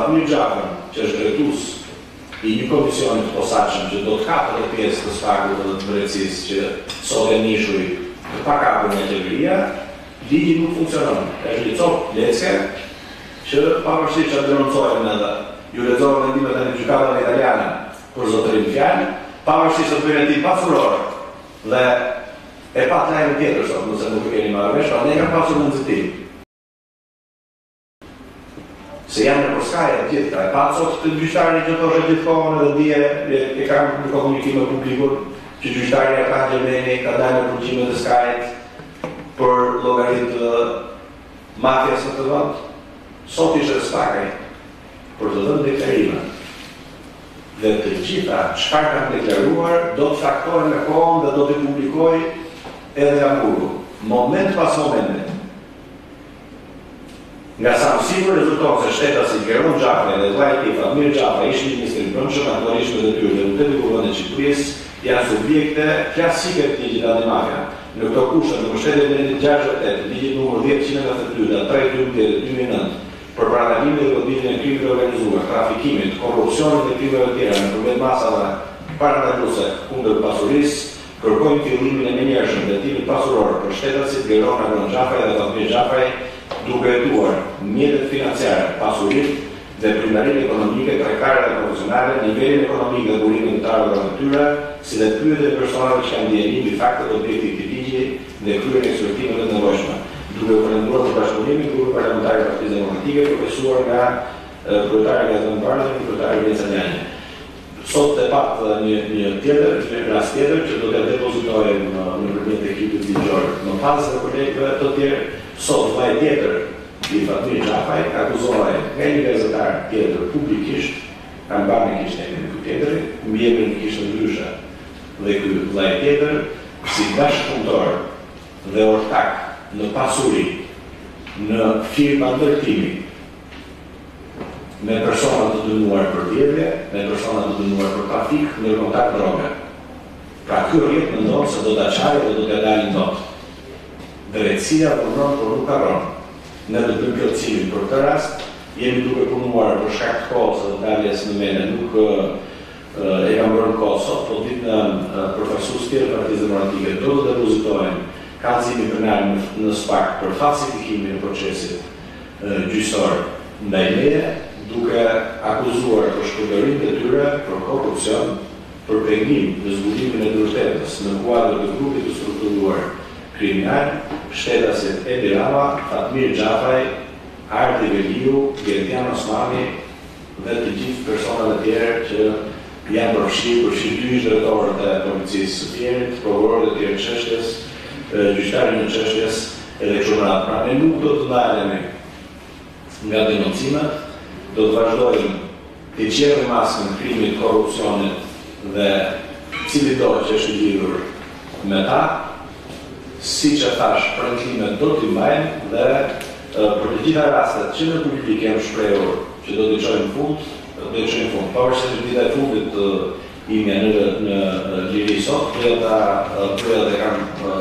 Fatmir Xhafën, që është drejtues i një komisioni të posaçëm që do të kapë edhe pjesë të sfagut dhe të drejtësisë që sot e nishuj të pakapur nga qeveria, ligji nuk funksionon. Është një copë lecke që pavarësisht që denoncojnë edhe ju lexova vendimet e gjykatave italiane për zotërim fjalë, pavarësisht se bëjnë ti pasuror dhe e pat lajmë tjetër sot, nëse nuk e keni marrë vesh, pra ne kam pasur në nxitim. Se janë në përskaje të gjitha, e pat sot të gjyqtari që thoshe gjithkohën edhe dje e kam në komunikim me publikun që gjyqtari Erkan Gjermeni ka dalë në përgjime të skajt për llogaritë të mafjas në të vend. Sot ishte spakaj për të dhënë deklarime. Dhe të gjitha çfarë kanë deklaruar do të faktohen me kohën dhe do të publikoj edhe Anguru, moment pas momenti. Nga sa më sigur rezulton se shteta si Geron Xhafaj dhe vllai i tij Fatmir Xhafaj ishin ministri i brendshëm, aktualisht me detyrë dhe nuk e kuvendit e Shqipërisë, janë subjekte klasike të ligjit antimafia. Në këto kushte, në mbështetje të vendit 68, ligjit numër 1092, 3/2009, për parandalimin dhe goditjen e krimeve të organizuar, trafikimit, korrupsionit dhe krimeve të tjera në përmjet masave parandaluese kundër pasurisë, kërkojnë fillimin e menjëhershëm të hetimit pasuror për shtetat si Geron Xhafaj dhe Fatmir Xhafaj, duke hetuar mjetet financiare, pasurinë dhe primarinë ekonomike, tregtare dhe profesionale, nivelin ekonomik dhe burimin të arëve të tyre, si dhe pyetjet e personave që kanë ndjenjë mbi faktet objektive të ligjit dhe kryen eksploatimin të nevojshëm. Duke u falenduar për bashkëpunimin, grupi parlamentar i Partisë Demokratike, përfaqësuar nga kryetari Gazan Bardhi dhe kryetari Venca Ljani. Sot e pat një rast tjetër që do të depozitojmë nëpërmjet ekipit ligjor. Më pas se kolegëve të tjerë, sot vllai tjetër i Fatmir Xhafaj akuzohej nga një gazetar tjetër publikisht, kanë bërë në kishën e ky tjetri, mbi emrin e kishën ndryshe. Dhe ky vllai tjetër, si bashkëpunëtor dhe ortak në pasuri, në firma ndërtimi, me persona të dënuar për vjedhje, me persona të dënuar për trafik, në kontakt droge. Pra ky rrjet mendon se do ta çajë dhe do t'ia dalin dot. Drejtësia punon por nuk harron. Ne do të bëjmë plotësimin për këtë rast, jemi duke punuar për shkak të kohës së daljes në mene, nuk e kam bërë në kohë sot, po ditë në përfaqësues tjerë të Partisë Demokratike do të depozitohen kallëzimi penal në SPAK për falsifikimin e procesit gjyqësor ndaj meje, duke akuzuar për shpërdorim të tyre, për korrupsion, për pengim dhe zbulimin e të vërtetës në kuadër të grupit të strukturuar kriminal, shtetasit Edi Rama, Fatmir Xhafaj, Ardi Veliu, Gerdian Osmani dhe të gjithë personat e tjerë që janë përfshirë dy drejtorët e policisë së Fierit, prokurorët e tjerë çështjes, gjyqtarin e çështjes edhe kështu me radhë. Pra ne nuk do të ndalemi nga denoncimet, do të vazhdojmë të qerrim maskën krimit, korrupsionit dhe cili do që është lidhur me ta, siç e thash, premtimet do t'i mbajmë dhe për të gjitha rastet që në publik janë shprehur që do t'i çojmë fund, do t'i çojmë fund. Pavarësisht se dita e fundit ime në liri sot, doja dhe kam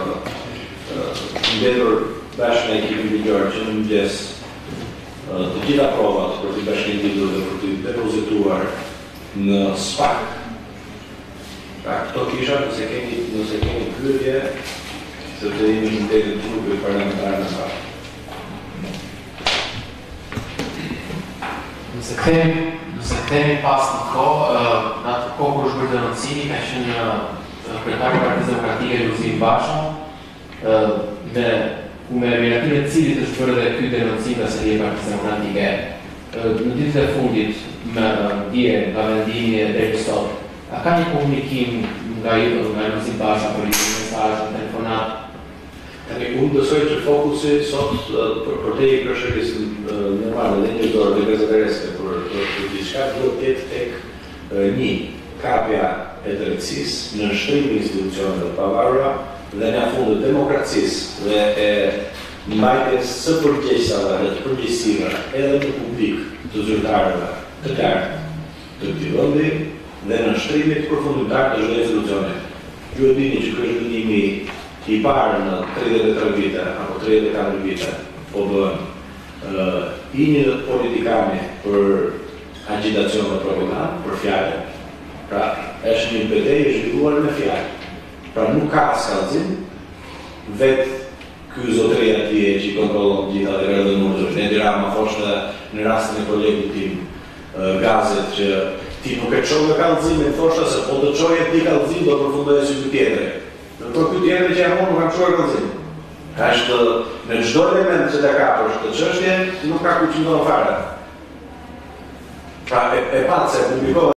mbetur bashkë me ekipin ligjor që në mëngjes të gjitha provat për t'i bashkëngjitur dhe për t'i depozituar në SPAK. Pra këto kisha nëse keni pyetje, sepse jemi në integrë të grupit parlamentar në SPAK. Nëse kthehemi pas në kohë, në atë kohë kur është bërë denoncimi, ka qenë kryetari i Partisë Demokratike Luzin Basha, me miratimin e cilit është bërë dhe ky denoncim nga seria e Partisë Demokratike. Në ditët e fundit, me dje nga vendimi deri sot, a ka një komunikim nga Luzin Basha për një mesazh, telefonat? Unë besoj që fokusi sot për te i kërshëris normale dhe një dorë dhe gazetareske për diçka do të jetë tek një kapja e drejtësisë në shtrim e institucioneve të pavarura dhe në afundit demokracisë dhe e mbajtjes së përgjegjësave dhe të përgjegjësive edhe në publik të zyrtarëve të lartë të këtij vendi dhe në shtrimin përfundimtar të çdo institucioni. Ju e dini që ky është vendimi i parë në 33 vite apo 34 vite po bën i një politikani për agitacione propaganda, për fjalë. Pra, është një betejë e zhvilluar me fjalë. Pra, nuk ka skallëzim, vetë ky zotëri atje që i kontrollon gjitha dhe rrëdhe nërëzër. Ne dira ma thoshtë në rastin e kolegut tim Gazet që ti nuk e qoj me kallëzime, thoshtë se po të qoj e ti kallëzim do përfundoj e si këtë tjetëre. Në për këtë tjetëre që jam nuk kam qoj kallëzim. Ka është në çdo element që të kapësh të çështje, nuk ka ku që ndonë fare. Pra e patë se publikohet